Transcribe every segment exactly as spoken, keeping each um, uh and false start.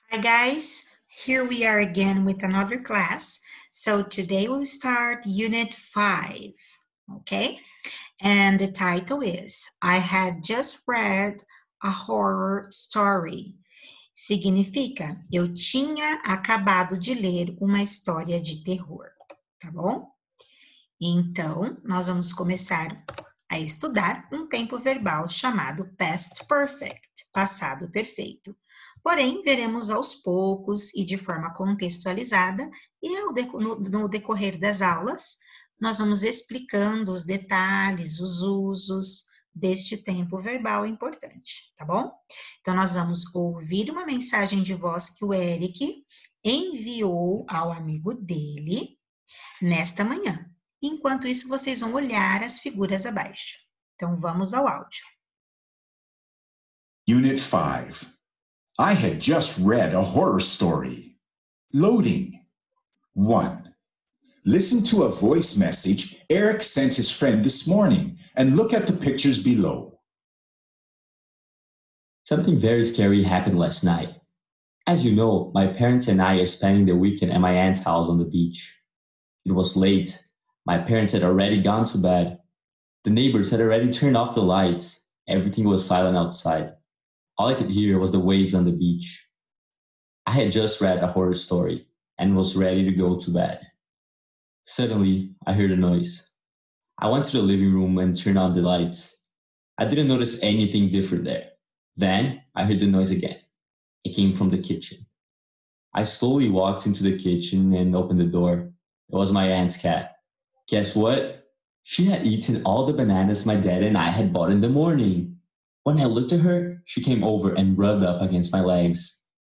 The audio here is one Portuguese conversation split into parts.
Hi guys, here we are again with another class. So today we'll start Unit five, okay? And the title is, I had just read a horror story. Significa, eu tinha acabado de ler uma história de terror, tá bom? Então, nós vamos começar a estudar um tempo verbal chamado Past Perfect, passado perfeito. Porém, veremos aos poucos e de forma contextualizada, e no decorrer das aulas, nós vamos explicando os detalhes, os usos deste tempo verbal importante, tá bom? Então, nós vamos ouvir uma mensagem de voz que o Eric enviou ao amigo dele nesta manhã. Enquanto isso, vocês vão olhar as figuras abaixo. Então, vamos ao áudio. Unit five. I had just read a horror story. Loading. one. Listen to a voice message Eric sent his friend this morning and look at the pictures below. Something very scary happened last night. As you know, my parents and I are spending the weekend at my aunt's house on the beach. It was late. My parents had already gone to bed. The neighbors had already turned off the lights. Everything was silent outside. All I could hear was the waves on the beach. I had just read a horror story and was ready to go to bed. Suddenly, I heard a noise. I went to the living room and turned on the lights. I didn't notice anything different there. Then, I heard the noise again. It came from the kitchen. I slowly walked into the kitchen and opened the door. It was my aunt's cat. Guess what? She had eaten all the bananas my dad and I had bought in the morning. When I looked at her, she came over and rubbed up against my legs.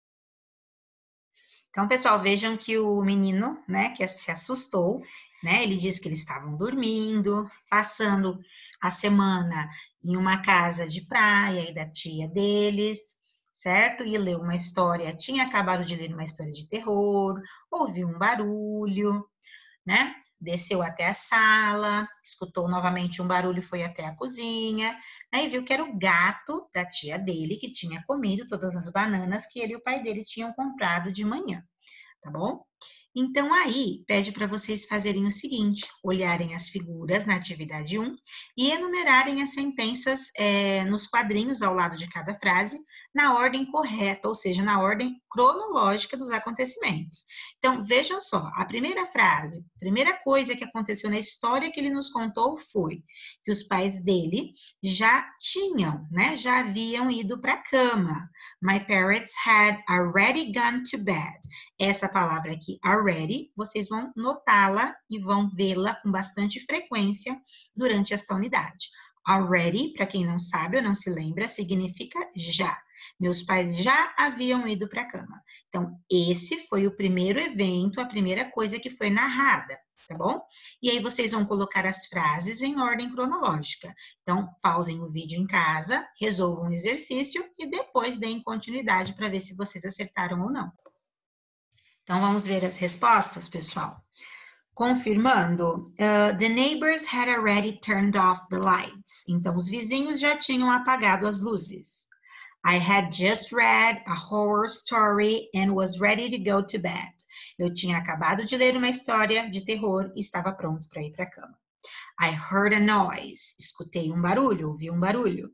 Então, pessoal, vejam que o menino, né, que se assustou, né, ele disse que eles estavam dormindo, passando a semana em uma casa de praia e da tia deles, certo? E leu uma história, tinha acabado de ler uma história de terror, ouviu um barulho, né? Desceu até a sala, escutou novamente um barulho, foi até a cozinha, né, e viu que era o gato da tia dele que tinha comido todas as bananas que ele e o pai dele tinham comprado de manhã, tá bom? Então, aí, pede para vocês fazerem o seguinte, olharem as figuras na atividade um e enumerarem as sentenças é, nos quadrinhos ao lado de cada frase, na ordem correta, ou seja, na ordem cronológica dos acontecimentos. Então, vejam só, a primeira frase, a primeira coisa que aconteceu na história que ele nos contou foi que os pais dele já tinham, né, já haviam ido para a cama. My parents had already gone to bed. Essa palavra aqui, already, vocês vão notá-la e vão vê-la com bastante frequência durante esta unidade. Already, para quem não sabe ou não se lembra, significa já. Meus pais já haviam ido para a cama. Então, esse foi o primeiro evento, a primeira coisa que foi narrada, tá bom? E aí vocês vão colocar as frases em ordem cronológica. Então, pausem o vídeo em casa, resolvam o exercício e depois deem continuidade para ver se vocês acertaram ou não. Então, vamos ver as respostas, pessoal. Confirmando, uh, the neighbors had already turned off the lights. Então, os vizinhos já tinham apagado as luzes. I had just read a horror story and was ready to go to bed. Eu tinha acabado de ler uma história de terror e estava pronto para ir para a cama. I heard a noise. Escutei um barulho, ouvi um barulho.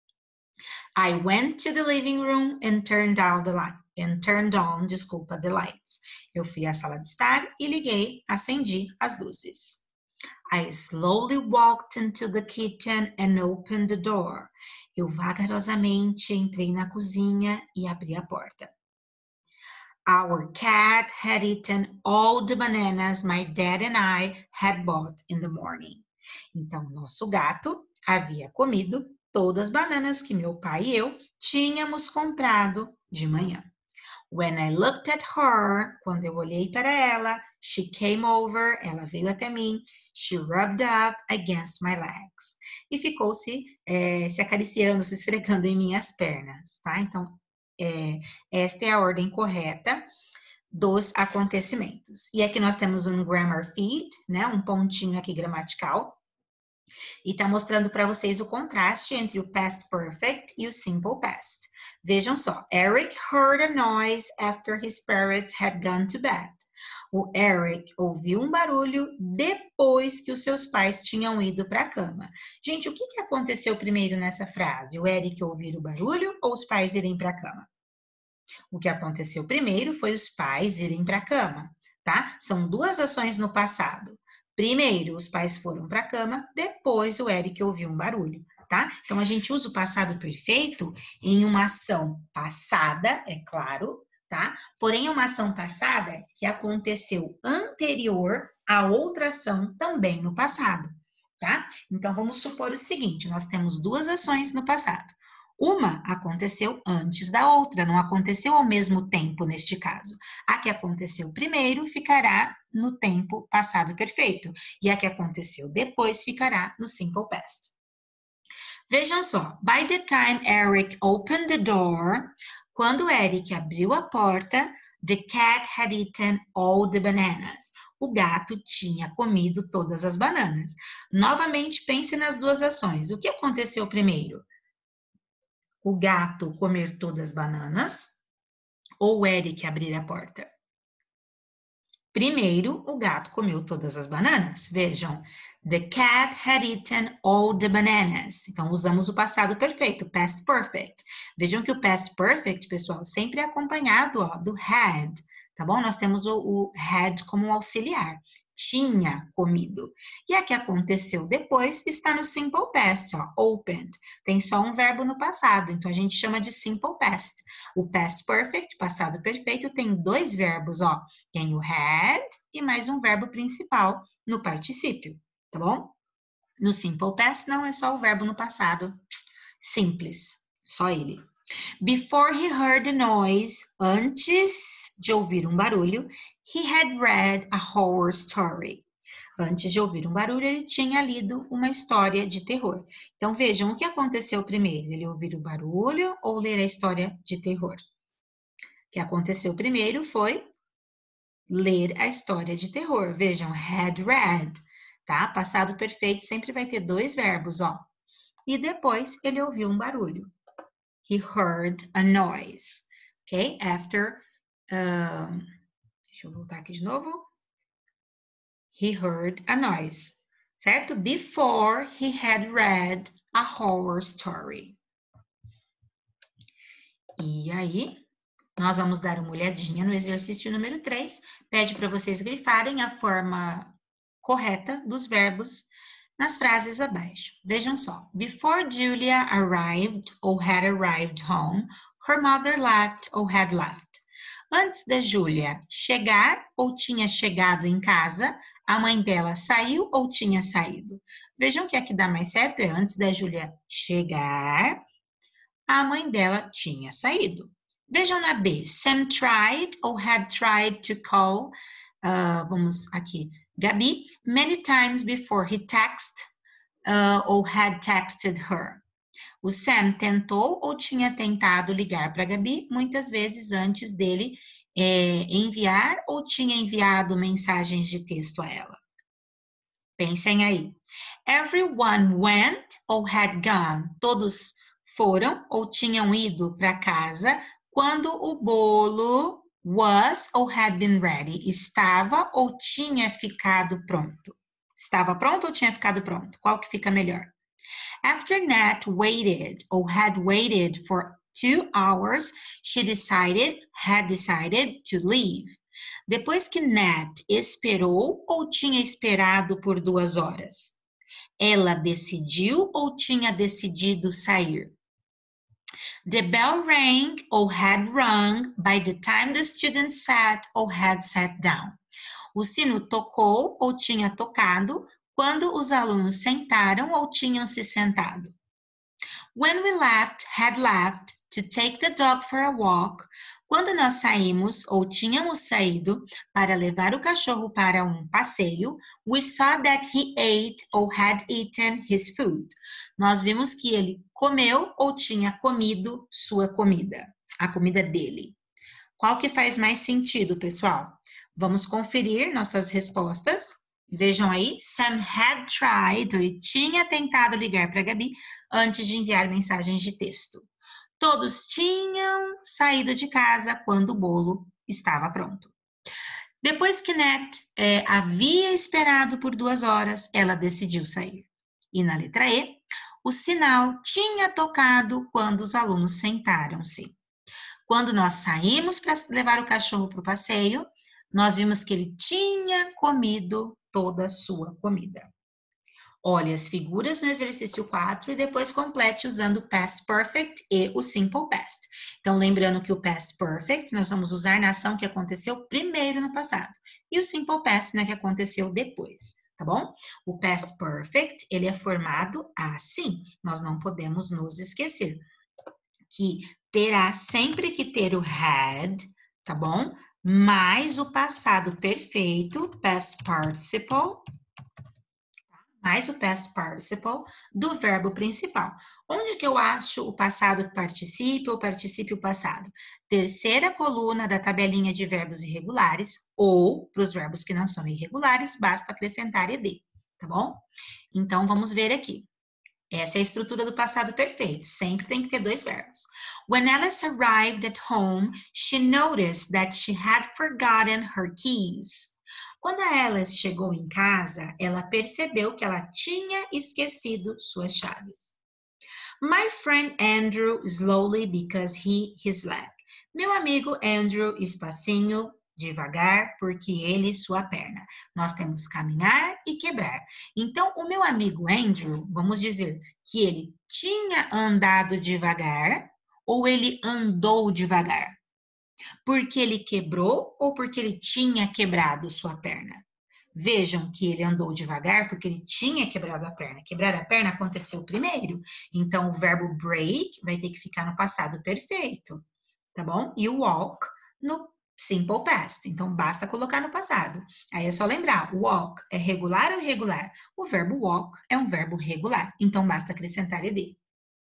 I went to the living room and turned down the light. And turned on, desculpa, the lights. Eu fui à sala de estar e liguei, acendi as luzes. I slowly walked into the kitchen and opened the door. Eu vagarosamente entrei na cozinha e abri a porta. Our cat had eaten all the bananas my dad and I had bought in the morning. Então, nosso gato havia comido todas as bananas que meu pai e eu tínhamos comprado de manhã. When I looked at her, quando eu olhei para ela, she came over, ela veio até mim, she rubbed up against my legs. E ficou se, é, se acariciando, se esfregando em minhas pernas, tá? Então, é, esta é a ordem correta dos acontecimentos. E aqui nós temos um grammar feed, né? Um pontinho aqui gramatical. E tá mostrando para vocês o contraste entre o past perfect e o simple past. Vejam só. Eric heard a noise after his parents had gone to bed. O Eric ouviu um barulho depois que os seus pais tinham ido para a cama. Gente, o que, que aconteceu primeiro nessa frase? O Eric ouvir o barulho ou os pais irem para a cama? O que aconteceu primeiro foi os pais irem para a cama, tá? São duas ações no passado. Primeiro, os pais foram para a cama, depois o Eric ouviu um barulho, tá? Então, a gente usa o passado perfeito em uma ação passada, é claro, tá? Porém, é uma ação passada que aconteceu anterior a outra ação também no passado, tá? Então, vamos supor o seguinte, nós temos duas ações no passado. Uma aconteceu antes da outra, não aconteceu ao mesmo tempo neste caso. A que aconteceu primeiro ficará no tempo passado perfeito, e a que aconteceu depois ficará no simple past. Vejam só, by the time Eric opened the door, quando Eric abriu a porta, the cat had eaten all the bananas. O gato tinha comido todas as bananas. Novamente, pense nas duas ações. O que aconteceu primeiro? O gato comer todas as bananas ou o Eric abrir a porta? Primeiro, o gato comeu todas as bananas. Vejam, the cat had eaten all the bananas. Então, usamos o passado perfeito, past perfect. Vejam que o past perfect, pessoal, sempre é acompanhado ó, do had, tá bom? Nós temos o, o had como um auxiliar. Tinha comido. E a que aconteceu depois está no simple past, ó, opened. Tem só um verbo no passado, então a gente chama de simple past. O past perfect, passado perfeito, tem dois verbos, ó. Tem o had e mais um verbo principal no particípio, tá bom? No simple past não, é só o verbo no passado. Simples, só ele. Before he heard the noise, antes de ouvir um barulho, he had read a horror story. Antes de ouvir um barulho, ele tinha lido uma história de terror. Então, vejam, o que aconteceu primeiro? Ele ouvir o barulho ou ler a história de terror? O que aconteceu primeiro foi ler a história de terror. Vejam, had read, tá? Passado perfeito sempre vai ter dois verbos, ó. E depois, ele ouviu um barulho. He heard a noise, ok? After, um, deixa eu voltar aqui de novo. He heard a noise, certo? Before he had read a horror story. E aí, nós vamos dar uma olhadinha no exercício número três. Pede para vocês grifarem a forma correta dos verbos nas frases abaixo. Vejam só. Before Julia arrived or had arrived home, her mother left or had left. Antes da Júlia chegar ou tinha chegado em casa, a mãe dela saiu ou tinha saído. Vejam que aqui dá mais certo, é antes da Júlia chegar, a mãe dela tinha saído. Vejam na B, Sam tried or had tried to call, uh, vamos aqui, Gabi, many times before he texted uh, or had texted her. O Sam tentou ou tinha tentado ligar para a Gabi muitas vezes antes dele é, enviar ou tinha enviado mensagens de texto a ela. Pensem aí. Everyone went or had gone. Todos foram ou tinham ido para casa quando o bolo was or had been ready. Estava ou tinha ficado pronto. Estava pronto ou tinha ficado pronto? Qual que fica melhor? After Nat waited or had waited for two hours, she decided, had decided to leave. Depois que Nat esperou ou tinha esperado por duas horas? Ela decidiu ou tinha decidido sair? The bell rang or had rung by the time the student sat or had sat down. O sino tocou ou tinha tocado quando os alunos sentaram ou tinham se sentado. When we left, had left, to take the dog for a walk. Quando nós saímos ou tínhamos saído para levar o cachorro para um passeio, we saw that he ate or had eaten his food. Nós vimos que ele comeu ou tinha comido sua comida, a comida dele. Qual que faz mais sentido, pessoal? Vamos conferir nossas respostas. Vejam aí, Sam had tried, ele tinha tentado ligar para a Gabi antes de enviar mensagens de texto. Todos tinham saído de casa quando o bolo estava pronto. Depois que Nat é, havia esperado por duas horas, ela decidiu sair. E na letra E, o sinal tinha tocado quando os alunos sentaram-se. Quando nós saímos para levar o cachorro para o passeio, nós vimos que ele tinha comido toda a sua comida. Olhe as figuras no exercício quatro e depois complete usando o Past Perfect e o Simple Past. Então, lembrando que o Past Perfect nós vamos usar na ação que aconteceu primeiro no passado. E o Simple Past na que aconteceu depois, tá bom? O Past Perfect, ele é formado assim. Nós não podemos nos esquecer que terá sempre que ter o had, tá bom? Mais o passado perfeito, Past Participle, mais o past participle do verbo principal. Onde que eu acho o passado particípio ou particípio passado? Terceira coluna da tabelinha de verbos irregulares, ou, para os verbos que não são irregulares, basta acrescentar ed, tá bom? Então, vamos ver aqui. Essa é a estrutura do passado perfeito. Sempre tem que ter dois verbos. When Alice arrived at home, she noticed that she had forgotten her keys. Quando a Alice chegou em casa, ela percebeu que ela tinha esquecido suas chaves. My friend Andrew slowly because he his leg. Meu amigo Andrew espacinho, devagar, porque ele sua perna. Nós temos caminhar e quebrar. Então, o meu amigo Andrew, vamos dizer que ele tinha andado devagar ou ele andou devagar? Porque ele quebrou ou porque ele tinha quebrado sua perna? Vejam que ele andou devagar porque ele tinha quebrado a perna. Quebrar a perna aconteceu primeiro. Então, o verbo break vai ter que ficar no passado perfeito, tá bom? E o walk no simple past. Então, basta colocar no passado. Aí é só lembrar, walk é regular ou irregular? O verbo walk é um verbo regular. Então, basta acrescentar ed.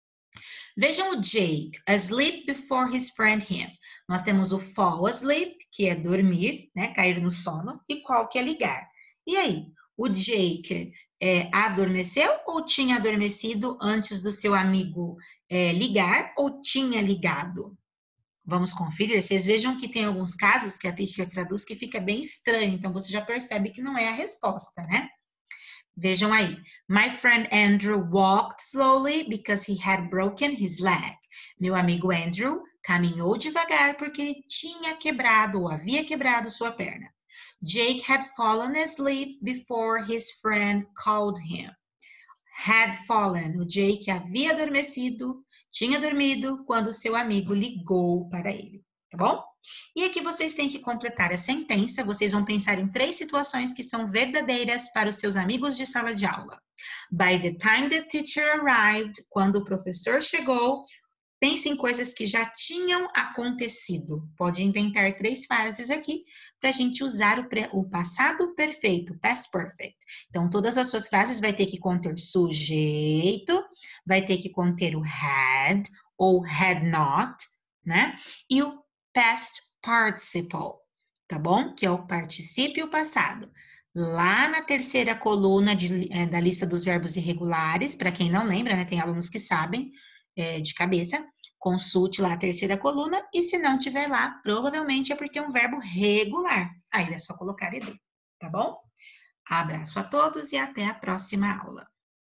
Vejam o Jake, asleep before his friend him. Nós temos o fall asleep, que é dormir, né, cair no sono, e call, que é ligar. E aí, o Jake é, adormeceu ou tinha adormecido antes do seu amigo é, ligar ou tinha ligado? Vamos conferir. Vocês vejam que tem alguns casos que a teacher traduz que fica bem estranho, então você já percebe que não é a resposta, né? Vejam aí. My friend Andrew walked slowly because he had broken his leg. Meu amigo Andrew caminhou devagar porque ele tinha quebrado ou havia quebrado sua perna. Jake had fallen asleep before his friend called him. Had fallen. O Jake havia adormecido, tinha dormido quando seu amigo ligou para ele. Tá bom? E aqui vocês têm que completar a sentença. Vocês vão pensar em três situações que são verdadeiras para os seus amigos de sala de aula. By the time the teacher arrived, quando o professor chegou, pense em coisas que já tinham acontecido. Pode inventar três frases aqui para a gente usar o, pre, o passado perfeito, past perfect. Então, todas as suas frases vai ter que conter sujeito, vai ter que conter o had ou had not, né? E o past participle, tá bom? Que é o particípio passado. Lá na terceira coluna de, é, da lista dos verbos irregulares, para quem não lembra, né? Tem alunos que sabem é, de cabeça, consulte lá a terceira coluna, e se não tiver lá, provavelmente é porque é um verbo regular. Aí é só colocar ed, tá bom? Abraço a todos e até a próxima aula.